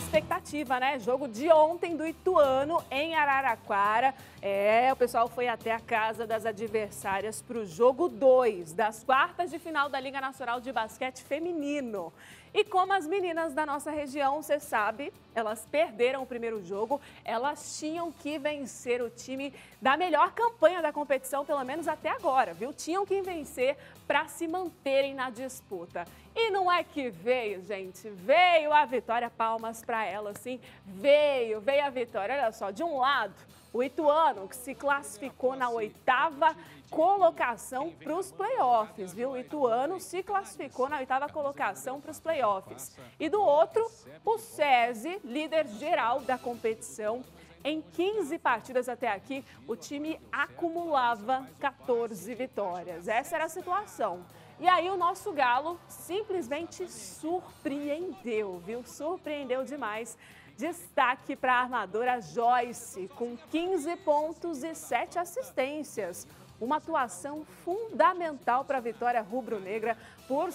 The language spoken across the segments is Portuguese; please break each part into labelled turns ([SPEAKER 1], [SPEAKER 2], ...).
[SPEAKER 1] expectativa, né? Jogo de ontem do Ituano em Araraquara. O pessoal foi até a casa das adversárias para o jogo 2 das quartas de final da Liga Nacional de Basquete Feminino. E como as meninas da nossa região, você sabe, elas perderam o primeiro jogo, elas tinham que vencer o time da melhor campanha da competição, pelo menos até agora, viu? Tinham que vencer para se manterem na disputa. E não é que veio, gente, veio a vitória, palmas para elas, sim, veio a vitória. Olha só, de um lado, o Ituano, que se classificou na 8ª colocação para os playoffs, viu? O Ituano se classificou na 8ª colocação para os playoffs. E do outro, o SESI, líder geral da competição. Em 15 partidas até aqui, o time acumulava 14 vitórias. Essa era a situação. E aí o nosso Galo simplesmente surpreendeu, viu? Surpreendeu demais. Destaque para a armadora Joyce, com 15 pontos e 7 assistências. Uma atuação fundamental para a vitória rubro-negra por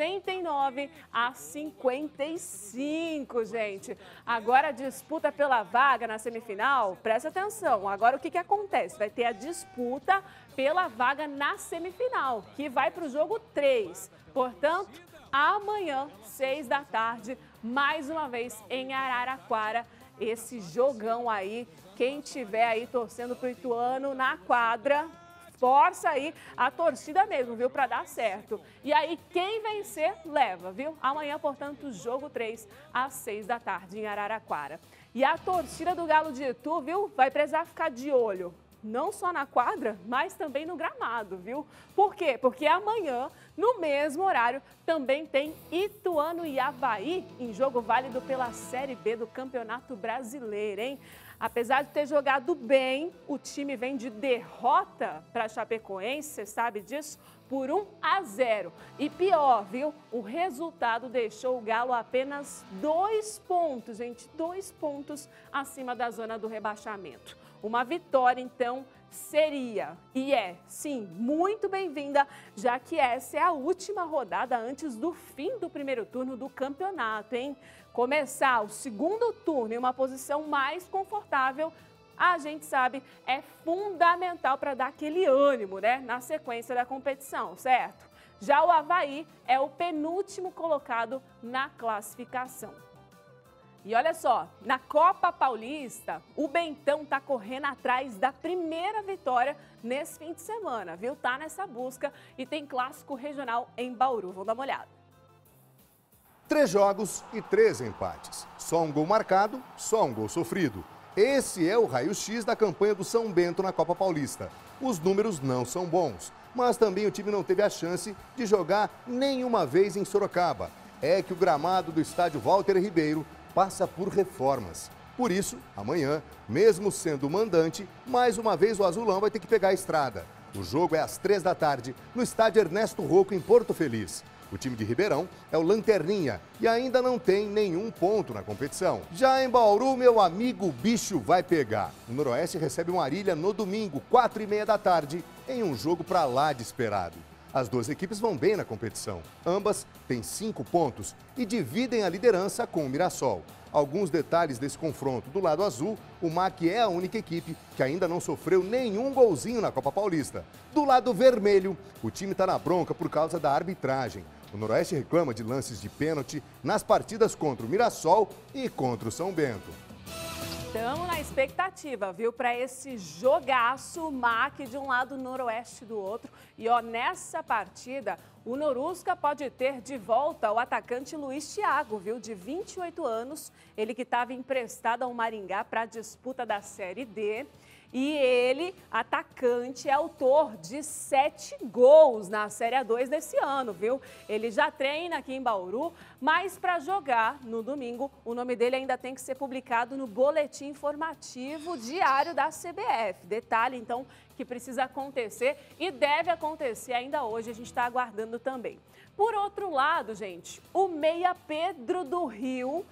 [SPEAKER 1] 69-55, gente. Agora a disputa pela vaga na semifinal, presta atenção. Agora o que acontece? Vai ter a disputa pela vaga na semifinal, que vai para o jogo 3. Portanto, amanhã, 6 da tarde, mais uma vez em Araraquara, esse jogão aí. Quem tiver aí torcendo para o Ituano na quadra, força aí a torcida mesmo, viu, para dar certo. E aí, quem vencer, leva, viu? Amanhã, portanto, jogo 3, às 6 da tarde, em Araraquara. E a torcida do Galo de Itu, viu, vai precisar ficar de olho. Não só na quadra, mas também no gramado, viu? Por quê? Porque amanhã, no mesmo horário, também tem Ituano e Avaí em jogo válido pela Série B do Campeonato Brasileiro, hein? Apesar de ter jogado bem, o time vem de derrota para a Chapecoense, você sabe disso, por 1-0. E pior, viu? O resultado deixou o Galo apenas 2 pontos, gente, 2 pontos acima da zona do rebaixamento. Uma vitória, então, seria, e sim, muito bem-vinda, já que essa é a última rodada antes do fim do primeiro turno do campeonato, hein? Começar o segundo turno em uma posição mais confortável, a gente sabe, é fundamental para dar aquele ânimo, né, na sequência da competição, certo? Já o Avaí é o penúltimo colocado na classificação. E olha só, na Copa Paulista, o Bentão tá correndo atrás da primeira vitória nesse fim de semana, viu? Tá nessa busca e tem clássico regional em Bauru. Vamos dar uma olhada.
[SPEAKER 2] 3 jogos e 3 empates. Só um gol marcado, só um gol sofrido. Esse é o raio-x da campanha do São Bento na Copa Paulista. Os números não são bons, mas também o time não teve a chance de jogar nenhuma vez em Sorocaba. É que o gramado do estádio Walter Ribeiro passa por reformas. Por isso, amanhã, mesmo sendo mandante, mais uma vez o Azulão vai ter que pegar a estrada. O jogo é às 3 da tarde, no estádio Ernesto Rocco, em Porto Feliz. O time de Ribeirão é o Lanterninha e ainda não tem nenhum ponto na competição. Já em Bauru, meu amigo, o bicho vai pegar. O Noroeste recebe um Arilha no domingo, 4h30 da tarde, em um jogo pra lá de esperado. As duas equipes vão bem na competição. Ambas têm 5 pontos e dividem a liderança com o Mirassol. Alguns detalhes desse confronto. Do lado azul, o MAC é a única equipe que ainda não sofreu nenhum golzinho na Copa Paulista. Do lado vermelho, o time está na bronca por causa da arbitragem. O Noroeste reclama de lances de pênalti nas partidas contra o Mirassol e contra o São Bento.
[SPEAKER 1] Estamos na expectativa, viu, para esse jogaço, MAC de um lado, Noroeste do outro. E ó, nessa partida, o Norusca pode ter de volta o atacante Luiz Thiago, viu, de 28 anos. Ele que estava emprestado ao Maringá para a disputa da Série D. E ele, atacante, é autor de 7 gols na Série A2 desse ano, viu? Ele já treina aqui em Bauru, mas para jogar no domingo, o nome dele ainda tem que ser publicado no boletim informativo diário da CBF. Detalhe, então, que precisa acontecer e deve acontecer ainda hoje, a gente está aguardando também. Por outro lado, gente, o meia Pedro do Rio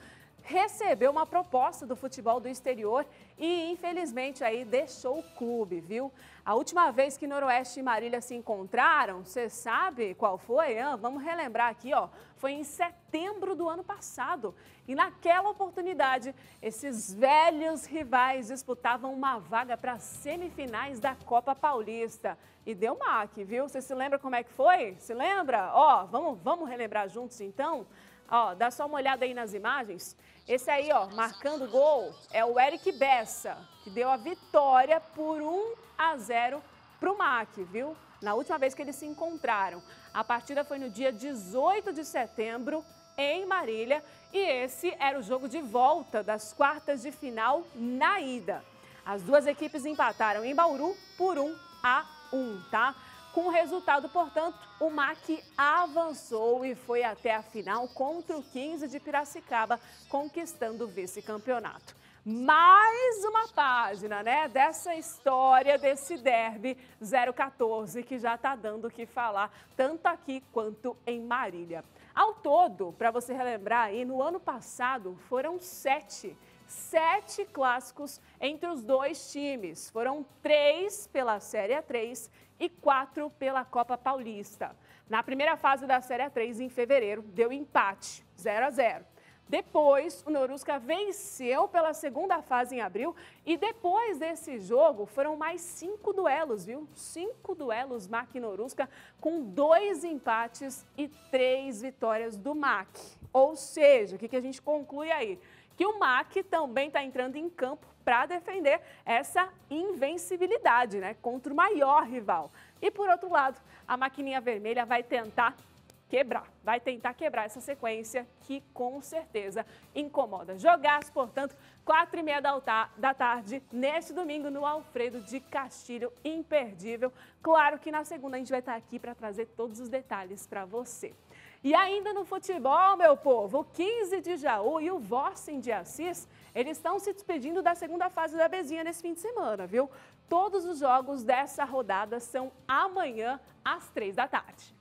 [SPEAKER 1] recebeu uma proposta do futebol do exterior e, infelizmente, aí deixou o clube, viu? A última vez que Noroeste e Marília se encontraram, você sabe qual foi? Vamos relembrar aqui, ó. Foi em setembro do ano passado. E naquela oportunidade, esses velhos rivais disputavam uma vaga para as semifinais da Copa Paulista. E deu maque, viu? Você se lembra como é que foi? Se lembra? Ó, vamos relembrar juntos então? Ó, dá só uma olhada aí nas imagens. Esse aí, ó, marcando o gol, é o Eric Bessa, que deu a vitória por 1-0 para o MAC, viu? Na última vez que eles se encontraram. A partida foi no dia 18 de setembro, em Marília, e esse era o jogo de volta das quartas de final na ida. As duas equipes empataram em Bauru por 1-1, tá? Com o resultado, portanto, o MAC avançou e foi até a final contra o 15 de Piracicaba, conquistando o vice-campeonato. Mais uma página, né, dessa história, desse derby 014, que já está dando o que falar, tanto aqui quanto em Marília. Ao todo, para você relembrar aí, no ano passado foram 7 clássicos entre os dois times. Foram 3 pela Série A3 e 4 pela Copa Paulista. Na primeira fase da Série A3, em fevereiro, deu empate, 0-0. Depois, o Norusca venceu pela segunda fase em abril e depois desse jogo foram mais 5 duelos, viu? 5 duelos MAC e Norusca com 2 empates e 3 vitórias do MAC. Ou seja, o que a gente conclui aí? Que o MAC também está entrando em campo para defender essa invencibilidade, né, contra o maior rival. E por outro lado, a maquininha vermelha vai tentar quebrar essa sequência que com certeza incomoda. Jogaço, portanto, 4h30 da tarde, neste domingo, no Alfredo de Castilho, imperdível. Claro que na segunda a gente vai estar aqui para trazer todos os detalhes para você. E ainda no futebol, meu povo, o 15 de Jaú e o Vossen de Assis, eles estão se despedindo da segunda fase da Bezinha nesse fim de semana, viu? Todos os jogos dessa rodada são amanhã às 3 da tarde.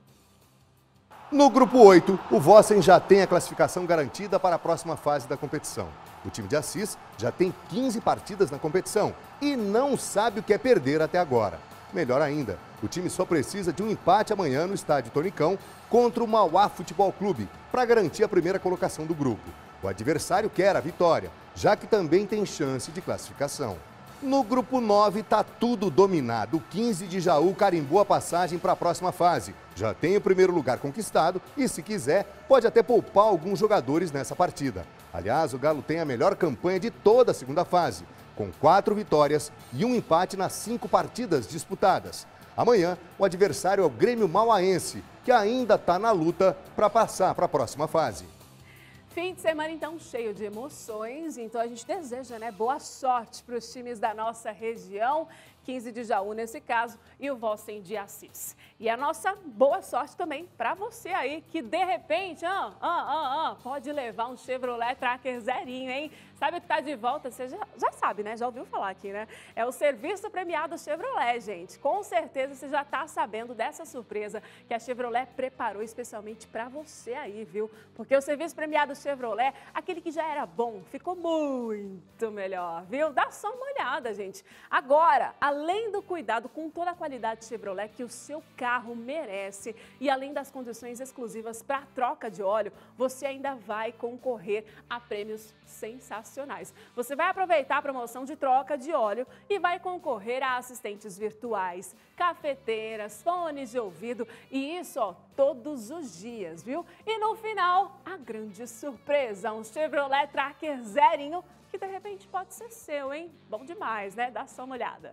[SPEAKER 2] No grupo 8, o Vossen já tem a classificação garantida para a próxima fase da competição. O time de Assis já tem 15 partidas na competição e não sabe o que é perder até agora. Melhor ainda, o time só precisa de um empate amanhã no estádio Tonicão contra o Mauá Futebol Clube para garantir a primeira colocação do grupo. O adversário quer a vitória, já que também tem chance de classificação. No grupo 9 está tudo dominado. O 15 de Jaú carimbou a passagem para a próxima fase. Já tem o primeiro lugar conquistado e, se quiser, pode até poupar alguns jogadores nessa partida. Aliás, o Galo tem a melhor campanha de toda a segunda fase, com 4 vitórias e um empate nas 5 partidas disputadas. Amanhã, o adversário é o Grêmio Mauaense, que ainda está na luta para passar para a próxima fase.
[SPEAKER 1] Fim de semana, então, cheio de emoções. Então, a gente deseja, né, boa sorte para os times da nossa região. 15 de Jaú, nesse caso, e o Vossen de Assis. E a nossa boa sorte também para você aí, que de repente, pode levar um Chevrolet Tracker zerinho, hein? Sabe o que está de volta? Você já sabe, né? Já ouviu falar aqui, né? É o serviço premiado Chevrolet, gente. Com certeza você já está sabendo dessa surpresa que a Chevrolet preparou especialmente para você aí, viu? Porque o serviço premiado Chevrolet, aquele que já era bom, ficou muito melhor, viu? Dá só uma olhada, gente. Agora, além do cuidado com toda a qualidade Chevrolet que o seu carro merece e além das condições exclusivas para troca de óleo, você ainda vai concorrer a prêmios sensacionais. Você vai aproveitar a promoção de troca de óleo e vai concorrer a assistentes virtuais, cafeteiras, fones de ouvido e isso, ó, todos os dias, viu? E no final, a grande surpresa, um Chevrolet Tracker zerinho que de repente pode ser seu, hein? Bom demais, né? Dá só uma olhada.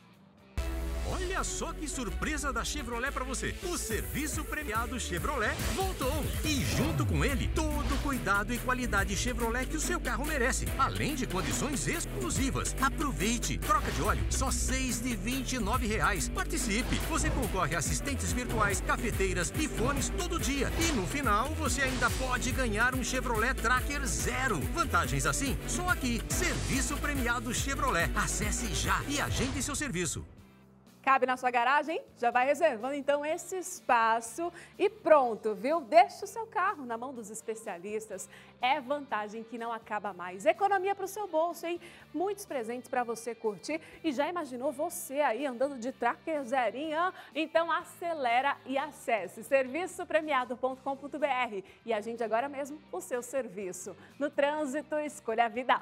[SPEAKER 3] Olha só que surpresa da Chevrolet para você. O serviço premiado Chevrolet voltou. E junto com ele, todo o cuidado e qualidade Chevrolet que o seu carro merece. Além de condições exclusivas. Aproveite. Troca de óleo, só R$ 6 de R$ 29,00. Participe. Você concorre a assistentes virtuais, cafeteiras e fones todo dia. E no final, você ainda pode ganhar um Chevrolet Tracker zero. Vantagens assim, só aqui. Serviço premiado Chevrolet. Acesse já e agende seu serviço.
[SPEAKER 1] Cabe na sua garagem, hein? Já vai reservando então esse espaço e pronto, viu? Deixa o seu carro na mão dos especialistas. É vantagem que não acaba mais. Economia para o seu bolso, hein? Muitos presentes para você curtir. E já imaginou você aí andando de Tracker zerinho? Então acelera e acesse serviçopremiado.com.br e agende agora mesmo o seu serviço. No trânsito, escolha a vida.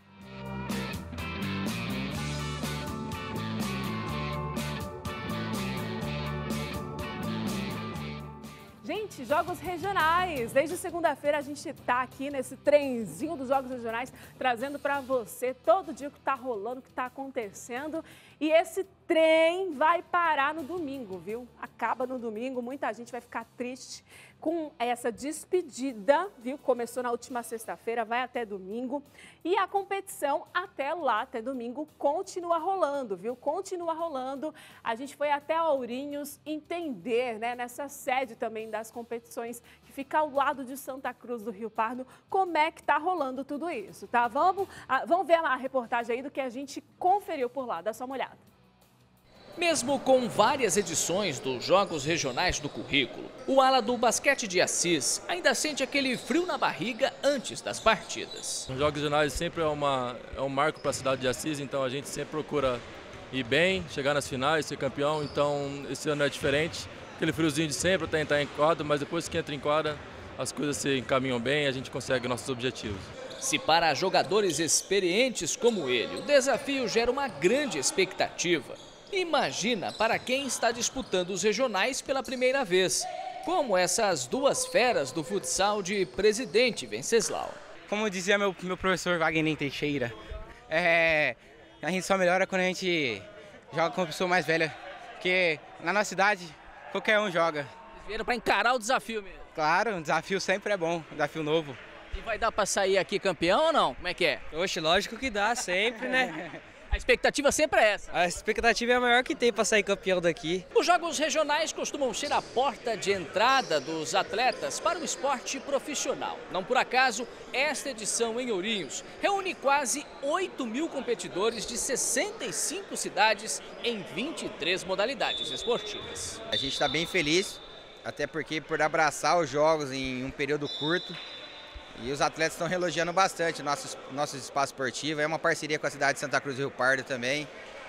[SPEAKER 1] Gente, jogos regionais. Desde segunda-feira a gente está aqui nesse trenzinho dos jogos regionais, trazendo para você todo dia o que está rolando, o que está acontecendo. E esse trem vai parar no domingo, viu? Acaba no domingo, muita gente vai ficar triste com essa despedida, viu? Começou na última sexta-feira, vai até domingo. E a competição até domingo, continua rolando, viu? Continua rolando. A gente foi até Ourinhos entender, né, nessa sede também das competições, que fica ao lado de Santa Cruz do Rio Pardo, como é que tá rolando tudo isso, tá? Vamos ver a reportagem aí do que a gente conferiu por lá. Dá só uma olhada.
[SPEAKER 4] Mesmo com várias edições dos Jogos Regionais do currículo, o ala do basquete de Assis ainda sente aquele frio na barriga antes das partidas.
[SPEAKER 5] Os Jogos Regionais sempre é um marco para a cidade de Assis, então a gente sempre procura ir bem, chegar nas finais, ser campeão, então esse ano é diferente. Aquele friozinho de sempre até entrar em quadra, mas depois que entra em quadra, as coisas se encaminham bem e a gente consegue nossos objetivos.
[SPEAKER 4] Se para jogadores experientes como ele, o desafio gera uma grande expectativa, imagina para quem está disputando os regionais pela primeira vez, como essas duas feras do futsal de Presidente Venceslau.
[SPEAKER 6] Como dizia meu professor Wagner Teixeira, a gente só melhora quando a gente joga com uma pessoa mais velha, porque na nossa cidade qualquer um joga.
[SPEAKER 4] Vocês vieram para encarar o desafio mesmo?
[SPEAKER 6] Claro, um desafio sempre é bom, um desafio novo.
[SPEAKER 4] E vai dar para sair aqui campeão ou não? Como é que é?
[SPEAKER 7] Oxe, lógico que dá, sempre, né?
[SPEAKER 4] A expectativa sempre é essa.
[SPEAKER 7] A expectativa é a maior que tem para sair campeão daqui.
[SPEAKER 4] Os jogos regionais costumam ser a porta de entrada dos atletas para o esporte profissional. Não por acaso, esta edição em Ourinhos reúne quase 8.000 competidores de 65 cidades em 23 modalidades esportivas.
[SPEAKER 8] A gente está bem feliz, até porque por abraçar os jogos em um período curto, e os atletas estão elogiando bastante nosso espaço esportivo. É uma parceria com a cidade de Santa Cruz do Rio Pardo também,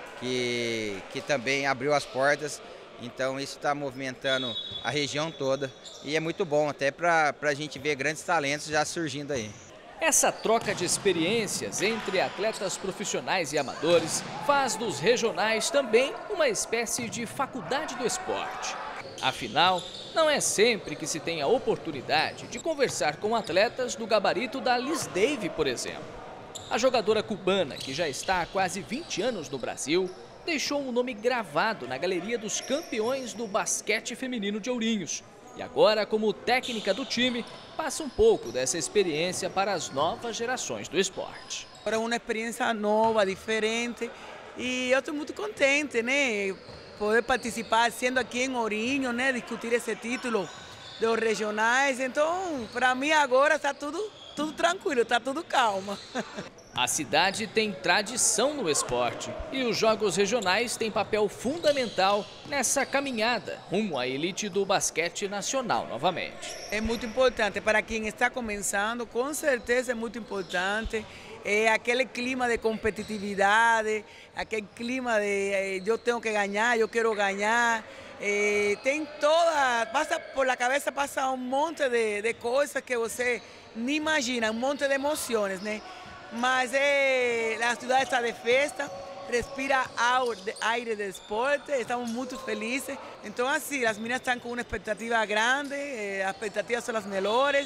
[SPEAKER 8] que também abriu as portas. Então isso está movimentando a região toda e é muito bom até para a gente ver grandes talentos já surgindo aí.
[SPEAKER 4] Essa troca de experiências entre atletas profissionais e amadores faz dos regionais também uma espécie de faculdade do esporte. Afinal, não é sempre que se tem a oportunidade de conversar com atletas do gabarito da Liz Dave, por exemplo. A jogadora cubana, que já está há quase 20 anos no Brasil, deixou um nome gravado na galeria dos campeões do basquete feminino de Ourinhos. E agora, como técnica do time, passa um pouco dessa experiência para as novas gerações do esporte.
[SPEAKER 9] É uma experiência nova, diferente, e eu estou muito contente, né? Poder participar, sendo aqui em Ourinhos, né, discutir esse título dos regionais. Então, para mim agora está tudo tranquilo, está tudo calma.
[SPEAKER 4] A cidade tem tradição no esporte e os jogos regionais têm papel fundamental nessa caminhada rumo à elite do basquete nacional novamente.
[SPEAKER 9] É muito importante para quem está começando, com certeza é muito importante. É aquele clima de competitividade, aquele clima de eu tenho que ganhar, eu quero ganhar. Tem passa por la cabeça, passa um monte de coisas que você nem imagina, um monte de emoções, né? Mas a cidade está de festa, respira aire de esporte, estamos muito felizes. Então assim, as meninas estão com uma expectativa grande, as expectativas são as melhores,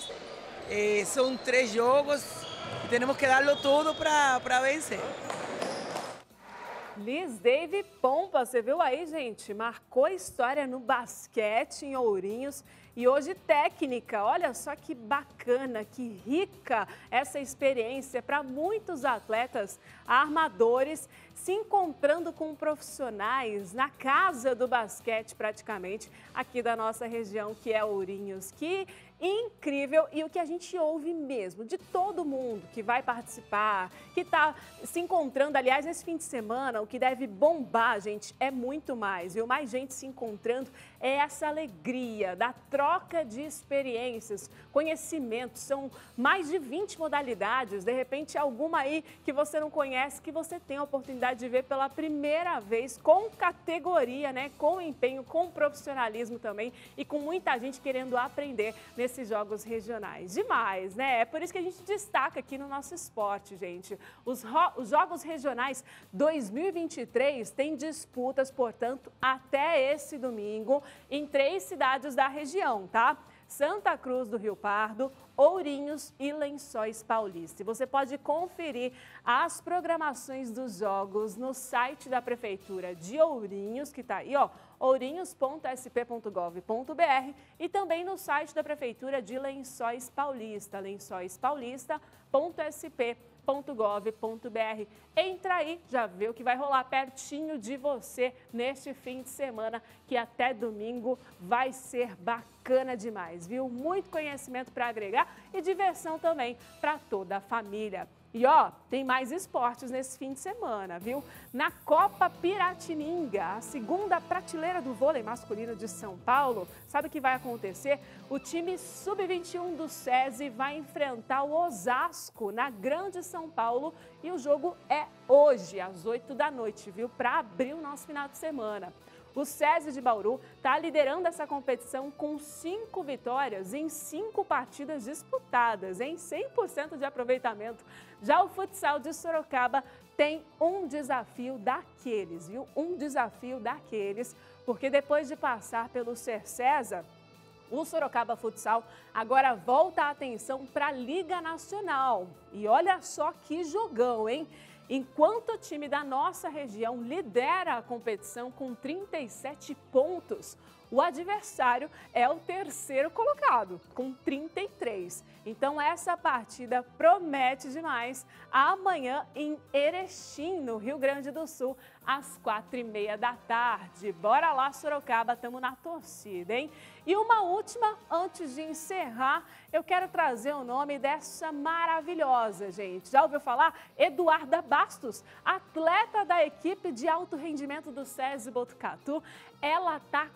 [SPEAKER 9] são 3 jogos. E temos que darlo tudo para vencer.
[SPEAKER 1] Liz Dave Pompa, você viu aí, gente? Marcou história no basquete em Ourinhos e hoje técnica. Olha só que bacana, que rica essa experiência para muitos atletas armadores se encontrando com profissionais na casa do basquete praticamente aqui da nossa região, que é Ourinhos. Que incrível! E o que a gente ouve mesmo de todo mundo que vai participar, que está se encontrando, aliás, nesse fim de semana, o que deve bombar, gente, é muito mais, viu? Mais gente se encontrando, é essa alegria da troca de experiências, conhecimentos. São mais de 20 modalidades, de repente alguma aí que você não conhece, que você tem a oportunidade de ver pela primeira vez, com categoria, né? Com empenho, com profissionalismo também e com muita gente querendo aprender nesses jogos regionais. Demais, né? É por isso que a gente destaca aqui no nosso esporte, gente. Os Jogos Regionais 2023 têm disputas, portanto, até esse domingo em 3 cidades da região, tá? Santa Cruz do Rio Pardo, Ourinhos e Lençóis Paulista. E você pode conferir as programações dos jogos no site da Prefeitura de Ourinhos, que está aí, ó, ourinhos.sp.gov.br, e também no site da Prefeitura de Lençóis Paulista, lençóispaulista.sp.gov.br. Entra aí, já vê o que vai rolar pertinho de você neste fim de semana, que até domingo vai ser bacana demais, viu? Muito conhecimento para agregar e diversão também para toda a família. E ó, tem mais esportes nesse fim de semana, viu? Na Copa Piratininga, a segunda prateleira do vôlei masculino de São Paulo, sabe o que vai acontecer? O time sub-21 do SESI vai enfrentar o Osasco na Grande São Paulo e o jogo é hoje, às 8 da noite, viu? Para abrir o nosso final de semana. O SESI de Bauru está liderando essa competição com 5 vitórias em 5 partidas disputadas, em 100% de aproveitamento. Já o futsal de Sorocaba tem um desafio daqueles, viu? Um desafio daqueles, porque depois de passar pelo Cercesa, o Sorocaba Futsal agora volta a atenção para a Liga Nacional. E olha só que jogão, hein? Enquanto o time da nossa região lidera a competição com 37 pontos, o adversário é o terceiro colocado, com 33. Então, essa partida promete demais. Amanhã, em Erechim, no Rio Grande do Sul, às 4h30 da tarde. Bora lá, Sorocaba, estamos na torcida, hein? E uma última, antes de encerrar, eu quero trazer o nome dessa maravilhosa, gente. Já ouviu falar? Eduarda Bastos, atleta da equipe de alto rendimento do SESI Botucatu. Ela está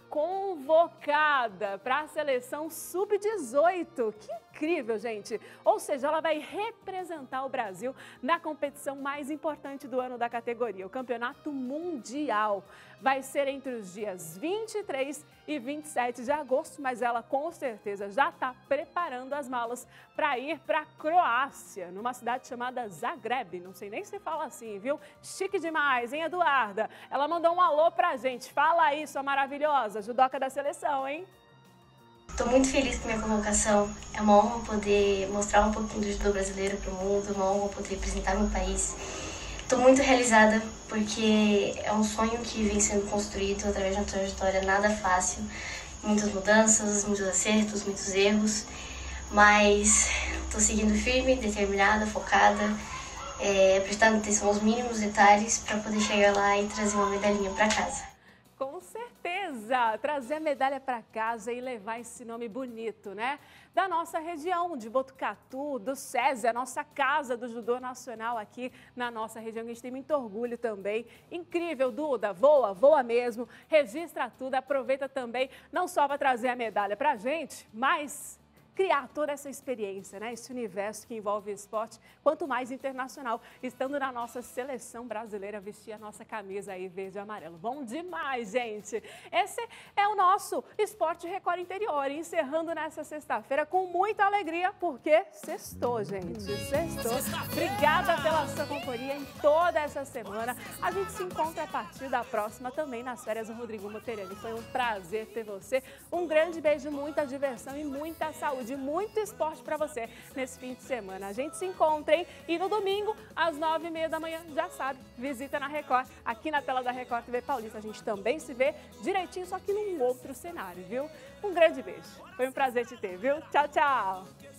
[SPEAKER 1] convocada para a seleção sub-18. Que incrível, gente! Ou seja, ela vai representar o Brasil na competição mais importante do ano da categoria, o Campeonato Mundial. Vai ser entre os dias 23 e 27 de agosto, mas ela com certeza já está preparando as malas para ir para a Croácia, numa cidade chamada Zagreb. Não sei nem se fala assim, viu? Chique demais, hein, Eduarda? Ela mandou um alô pra gente. Fala aí, sua maravilhosa, judoca da seleção, hein?
[SPEAKER 10] Estou muito feliz com a minha convocação. É uma honra poder mostrar um pouquinho do judô brasileiro para o mundo, uma honra poder representar meu país. Estou muito realizada porque é um sonho que vem sendo construído através de uma trajetória nada fácil. Muitas mudanças, muitos acertos, muitos erros, mas estou seguindo firme, determinada, focada, prestando atenção aos mínimos detalhes para poder chegar lá e trazer uma medalhinha para casa.
[SPEAKER 1] Com certeza, trazer a medalha para casa e levar esse nome bonito, né? Da nossa região, de Botucatu, do SESI, a nossa casa do judô nacional aqui na nossa região, que a gente tem muito orgulho também. Incrível, Duda, voa, voa mesmo, registra tudo, aproveita também, não só para trazer a medalha para a gente, mas criar toda essa experiência, né? Esse universo que envolve esporte, quanto mais internacional, estando na nossa seleção brasileira, vestir a nossa camisa aí verde e amarelo. Bom demais, gente! Esse é o nosso Esporte Record Interior, encerrando nessa sexta-feira com muita alegria, porque sextou, gente, sextou. Obrigada pela sua companhia em toda essa semana. A gente se encontra a partir da próxima também nas férias do Rodrigo Moteriani. Foi um prazer ter você. Um grande beijo, muita diversão e muita saúde. de muito esporte para você nesse fim de semana. A gente se encontra, hein? E no domingo, às 9h30 da manhã, já sabe, visita na Record, aqui na tela da Record TV Paulista. A gente também se vê direitinho, só que num outro cenário, viu? Um grande beijo. Foi um prazer te ter, viu? Tchau, tchau!